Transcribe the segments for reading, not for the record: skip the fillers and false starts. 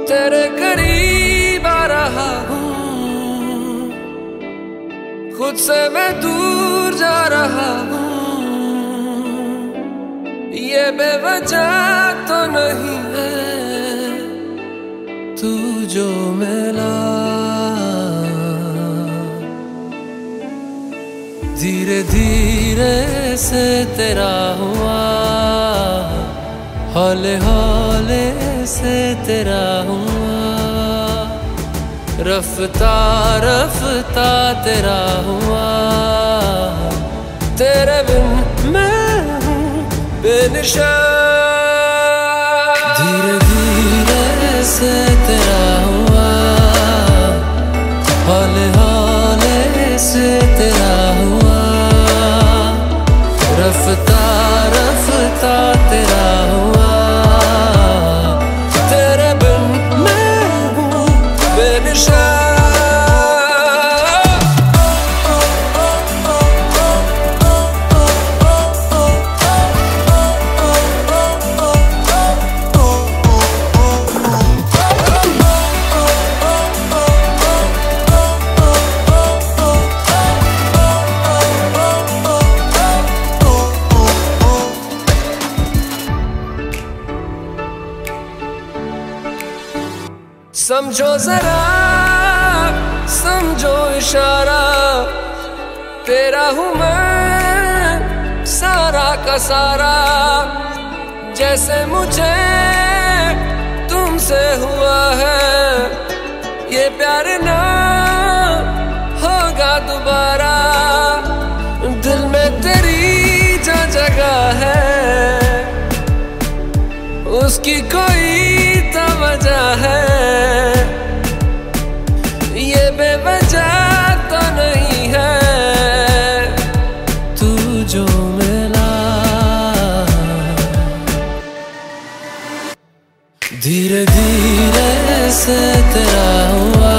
तेरे करीब आ रहा हूँ, खुद से मैं दूर जा रहा हूँ। ये बेवजह तो नहीं है तू जो मिला, धीरे धीरे से तेरा हुआ, हौले हौले से तेरा हुआ, रफ्ता रफ्ता तेरा हुआ। तेरे बिन मैं हूँ बेनिशान, धीरे धीरे से तेरा हुआ, हौले हौले से तेरा हुआ, रफ्ता रफ्ता तेरा हुआ। तेरे बिन मैं हूँ बेनिशान। समझो जरा समझो इशारा, तेरा हूँ मैं सारा का सारा। जैसे मुझे तुमसे हुआ है, ये प्यार ना होगा दोबारा। दिल में तेरी जो जगह है, उसकी कोई तो वजह है। ये बेवजह तो नहीं है तू जो मिला, धीरे धीरे से तेरा हुआ,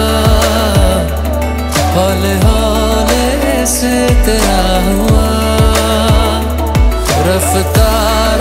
हौले हौले से तेरा हुआ, रफ्तार